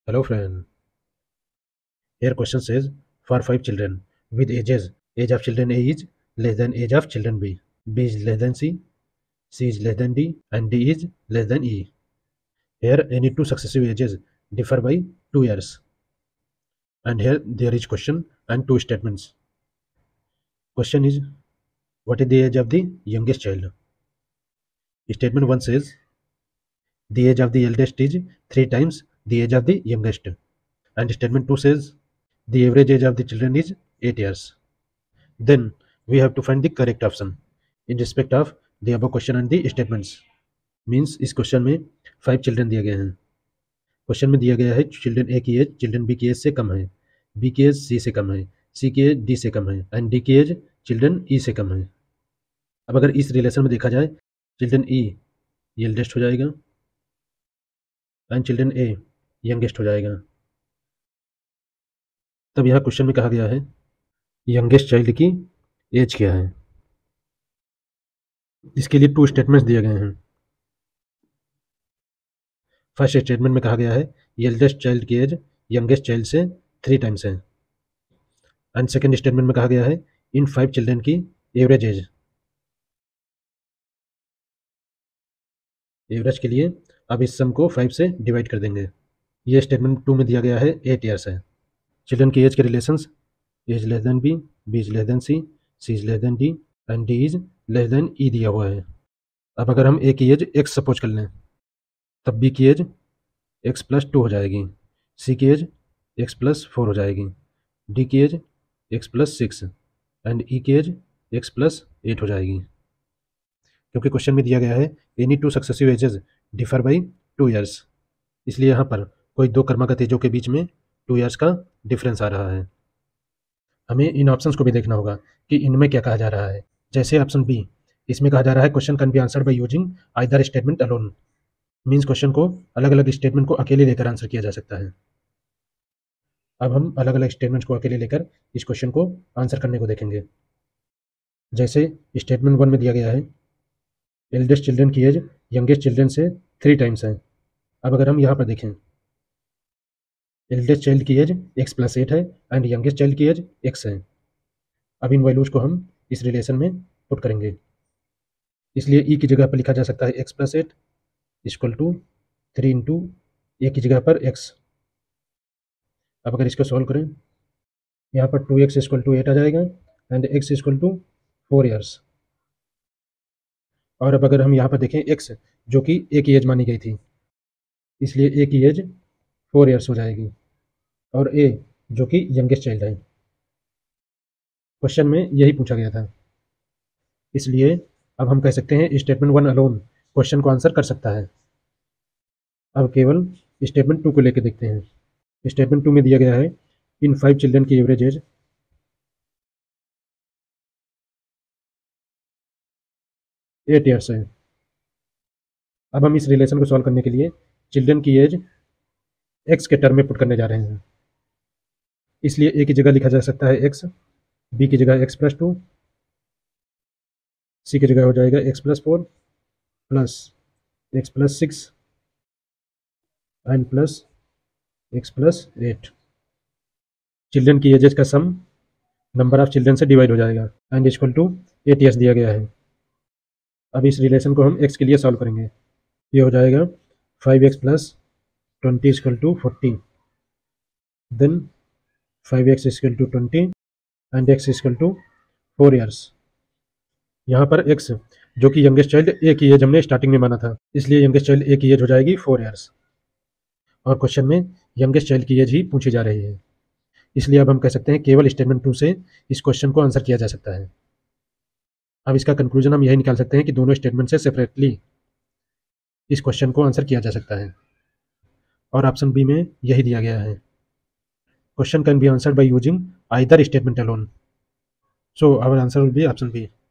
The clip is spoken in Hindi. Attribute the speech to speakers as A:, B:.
A: Hello friend. Here question says for 5 children with ages, age of children A is less than age of children B. B is less than C is less than D, and D is less than E. Here any two successive ages differ by 2 years. And here there is question and two statements. Question is, what is the age of the youngest child? Statement 1 says the age of the eldest is 3 times the age of the youngest. And statement 2 says the average age of the children is 8 years. Then we have to find the correct option in respect of the above question and the statements. Means इस क्वेश्चन में 5 चिल्ड्रन दिए गए हैं. क्वेश्चन में दिया गया है चिल्ड्रन ए की एज चिल्ड्रन बी की एज से कम है, बी की एज सी से कम है, सी की एज डी से कम है, एंड डी की एज चिल्ड्रन ई से कम है. अब अगर इस रिलेशन में देखा जाए, चिल्ड्रन ई एल्डेस्ट हो जाएगा एंड चिल्ड्रन ए यंगेस्ट हो जाएगा. तब यहाँ क्वेश्चन में कहा गया है यंगेस्ट चाइल्ड की एज क्या है. इसके लिए 2 स्टेटमेंट्स दिए गए हैं. फर्स्ट स्टेटमेंट में कहा गया है एल्डेस्ट चाइल्ड की एज यंगेस्ट चाइल्ड से 3 टाइम्स है. एंड सेकेंड स्टेटमेंट में कहा गया है इन 5 चिल्ड्रन की एवरेज एज. एवरेज के लिए अब इस सम को 5 से डिवाइड कर देंगे. ये स्टेटमेंट 2 में दिया गया है 8 ईयर्स है. चिल्ड्रन की एज के relations age less than B, B is less than C is less than D, and D is less than E दिया हुआ है. अब अगर हम ए की एज एक्स सपोज कर लें, तब बी की एज एक्स प्लस 2 हो जाएगी, सी की एज एक्स प्लस 4 हो जाएगी, डी की age x plus 6 and E की एज एक्स प्लस 8 हो जाएगी. क्योंकि क्वेश्चन में दिया गया है any two successive ages differ by 2 years, इसलिए यहाँ पर कोई दो क्रमागत एजों के बीच में 2 ईयर्स का डिफरेंस आ रहा है. हमें इन ऑप्शंस को भी देखना होगा कि इनमें क्या कहा जा रहा है. जैसे ऑप्शन बी, इसमें कहा जा रहा है question can be answered by using either statement alone. Means question को अलग अलग स्टेटमेंट को अकेले लेकर आंसर किया जा सकता है. अब हम अलग अलग स्टेटमेंट्स को अकेले लेकर इस क्वेश्चन को आंसर करने को देखेंगे. जैसे स्टेटमेंट 1 में दिया गया है एल्डेस्ट चिल्ड्रन की एज यंगेस्ट चिल्ड्रन से 3 टाइम्स है. अब अगर हम यहाँ पर देखें, एल्डेस्ट चाइल्ड की एज एक्स प्लस 8 है एंड यंगेस्ट चाइल्ड की एज एक्स है. अब इन वैल्यूज को हम इस रिलेशन में पुट करेंगे. इसलिए ई की जगह पर लिखा जा सकता है x plus 8 equal to 3 into A की जगह पर एक्स. अब अगर इसको सॉल्व करें, यहाँ पर 2x इक्वल टू 8 आ जाएगा and x equal to 4 years. और अब अगर हम यहाँ पर देखें x जो कि ए की एज मानी गई थी, इसलिए ए की एज 4 ईयर्स हो जाएगी और ए जो कि यंगेस्ट चाइल्ड है. क्वेश्चन में यही पूछा गया था, इसलिए अब हम कह सकते हैं स्टेटमेंट 1 अलोन क्वेश्चन को आंसर कर सकता है. अब केवल स्टेटमेंट 2 को लेकर देखते हैं. स्टेटमेंट 2 में दिया गया है इन 5 चिल्ड्रन की एवरेज एज 8 ईयर्स है. अब हम इस रिलेशन को सॉल्व करने के लिए चिल्ड्रन की एज एक्स के टर्म में पुट करने जा रहे हैं. इसलिए ए की जगह लिखा जा सकता है एक्स, बी की जगह एक्स प्लस 2, सी की जगह हो जाएगा x plus 4 plus x plus 6 and plus x plus 8. Children की एजेस का सम नंबर ऑफ चिल्ड्रन से डिवाइड हो जाएगा एंड इक्वल टू 8 ईयर्स दिया गया है. अब इस रिलेशन को हम x के लिए सॉल्व करेंगे. ये हो जाएगा 5x plus 20 equal to 40, then 5x equal to 20 and x equal to 4 years. यहाँ पर x जो कि यंगेस्ट चाइल्ड ए की एज हमने स्टार्टिंग में माना था, इसलिए यंगेस्ट चाइल्ड ए की एज हो जाएगी 4 ईयर्स. और क्वेश्चन में यंगेस्ट चाइल्ड की एज ही पूछी जा रही है, इसलिए अब हम कह सकते हैं केवल स्टेटमेंट 2 से इस क्वेश्चन को आंसर किया जा सकता है. अब इसका कंक्लूजन हम यही निकाल सकते हैं कि दोनों स्टेटमेंट से सेपरेटली इस क्वेश्चन को आंसर किया जा सकता है. और ऑप्शन बी में यही दिया गया है question can be answered by using either statement alone. So our answer will be option B.